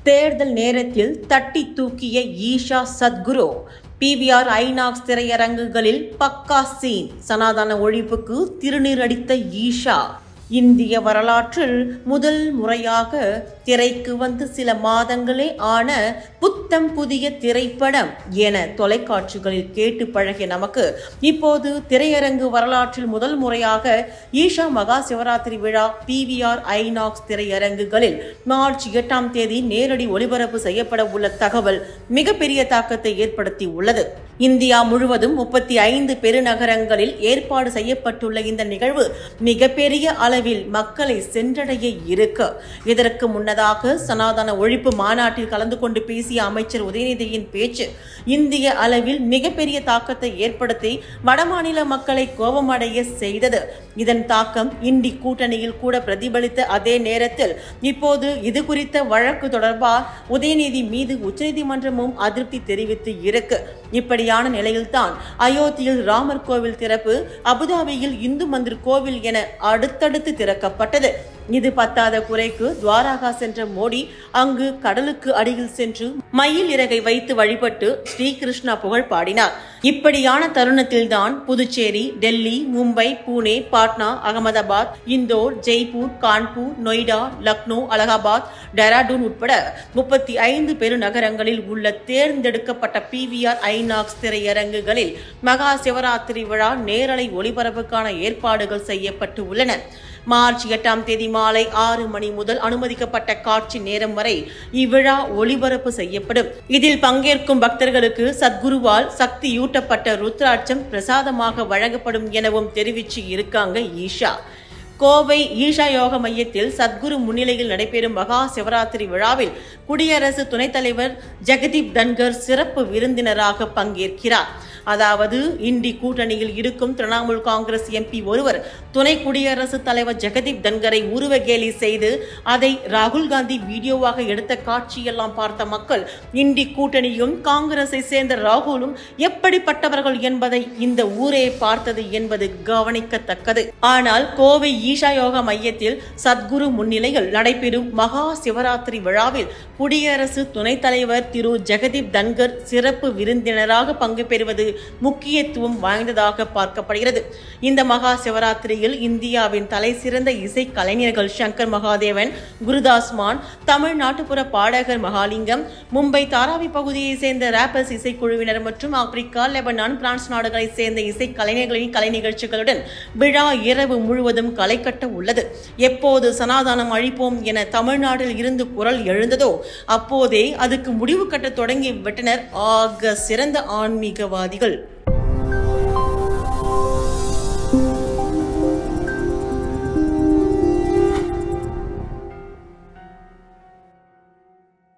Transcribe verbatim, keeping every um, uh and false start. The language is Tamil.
தேர்தல் நேரத்தில் தட்டி தூக்கிய ஈஷா சத்குரு. பிவிஆர் ஐநாக்ஸ் திரையரங்குகளில் பக்கா சீன். சனாதன ஒழிப்புக்கு திருநீர் அடித்த ஈஷா. இந்திய வரலாற்றில் முதல் முறையாக திரைக்கு வந்து சில மாதங்களே ஆன புத்தம் புதிய திரைப்படம் என தொலைக்காட்சிகளில் கேட்டு பழகிய நமக்கு இப்போது திரையரங்கு வரலாற்றில் முதல் முறையாக ஈஷா மகா சிவராத்திரி விழா பிவிஆர் ஐநாக்ஸ் திரையரங்குகளில் மார்ச் எட்டாம் தேதி நேரடி ஒளிபரப்பு செய்யப்பட உள்ள தகவல் மிகப்பெரிய தாக்கத்தை ஏற்படுத்தி உள்ளது. இந்தியா முழுவதும் முப்பத்தி ஐந்து பெருநகரங்களில் ஏற்பாடு செய்யப்பட்டுள்ள இந்த நிகழ்வு மிகப்பெரிய அளவில் மக்களை சென்றடைய இருக்கு. இதற்கு முன்னதாக சனாதன ஒழிப்பு மாநாட்டில் கலந்து கொண்டு பேசிய அமைச்சர் உதயநிதியின் பேச்சு இந்திய அளவில் மிகப்பெரிய தாக்கத்தை ஏற்படுத்தி வடமாநில மக்களை கோபமடைய செய்தது. இதன் தாக்கம் இண்டி கூட்டணியில் கூட பிரதிபலித்த அதே நேரத்தில் இப்போது இது குறித்த வழக்கு தொடர்பாக உதயநிதி மீது உச்சநீதிமன்றமும் அதிருப்தி தெரிவித்து இருக்கு. இப்படியான நிலையில்தான் அயோத்தியில் ராமர் கோவில் திறப்பு, அபுதாபியில் இந்து மந்திர் கோவில் என அடுத்தடுத்து திறக்கப்பட்டது. இது பத்தாத குறைக்கு துவாரகா சென்ற மோடி அங்கு கடலுக்கு அடியில் சென்று மயில் இறகை வைத்து வழிபட்டு ஸ்ரீகிருஷ்ணா புகழ் பாடினார். இப்படியான தருணத்தில்தான் புதுச்சேரி, டெல்லி, மும்பை, புனே, பாட்னா, அகமதாபாத், இந்தோர், ஜெய்ப்பூர், கான்பூர், நொய்டா, லக்னோ, அலகாபாத், டெராடூன் உட்பட முப்பத்தி ஐந்து பெருநகரங்களில் உள்ள தேர்ந்தெடுக்கப்பட்ட பிவிஆர் ஐநாக்ஸ் திரையரங்குகளில் மகா சிவராத்திரி விழா நேரலை ஒளிபரப்புக்கான ஏற்பாடுகள் செய்யப்பட்டு உள்ளன. மார்ச் எட்டாம் தேதி மாலை ஆறு மணி முதல் அனுமதிக்கப்பட்ட காட்சி நேரம் வரை இவ்விழா ஒளிபரப்பு செய்யப்படும். இதில் பங்கேற்கும் பக்தர்களுக்கு சத்குருவால் சக்தியூட்டப்பட்ட ருத்ராட்சம் பிரசாதமாக வழங்கப்படும் எனவும் தெரிவிச்சு இருக்காங்க ஈஷா. கோவை ஈஷா யோக மையத்தில் சத்குரு முன்னிலையில் நடைபெறும் மகா சிவராத்திரி விழாவில் குடியரசு துணைத் தலைவர் ஜெகதீப் தன்கர் சிறப்பு விருந்தினராக பங்கேற்கிறார். அதாவது இண்டி கூட்டணியில் இருக்கும் திரிணாமுல் காங்கிரஸ் எம்பி ஒருவர் துணை குடியரசுத் தலைவர் ஜெகதீப் தன்கரை உருவகேலி செய்து அதை ராகுல் காந்தி வீடியோவாக எடுத்த காட்சியெல்லாம் பார்த்த மக்கள் இண்டி கூட்டணியும் காங்கிரஸை சேர்ந்த ராகுலும் எப்படிப்பட்டவர்கள் என்பதை இந்த ஊரே பார்த்தது என்பது கவனிக்கத்தக்கது. ஆனால் கோவை ஈஷா யோகா மையத்தில் சத்குரு முன்னிலையில் நடைபெறும் மகா சிவராத்திரி விழாவில் குடியரசு துணைத் தலைவர் திரு ஜெகதீப் தன்கர் சிறப்பு விருந்தினராக பங்கு பெறுவது முக்கியத்துவம் வாய்ந்ததாக பார்க்கப்படுகிறது. இந்த மகா சிவராத்திரியில் இந்தியாவின் தலை சிறந்த இசை கலைஞர்கள் சங்கர் மகாதேவன், குருதாஸ் மான், தமிழ் நாட்டுப்புற பாடகர் மகாலிங்கம், மும்பை தாராவி பகுதியை சேர்ந்த ராப்பர்ஸ் இசைக்குழுவினர் மற்றும் ஆப்பிரிக்கா, லெபனான், பிரான்ஸ் நாடுகளை சேர்ந்த இசை கலைஞர்களின் கலை நிகழ்ச்சிகளுடன் விழா இரவு முழுவதும் களை கட்ட உள்ளது. எப்போது சனாதனம் அழிப்போம் என தமிழ்நாட்டில் இருந்து குரல் எழுந்ததோ அப்போதே அதுக்கு முடிவு கட்ட தொடங்கி விட்டனர் ஆக சிறந்த ஆன்மீகவாதிகள்.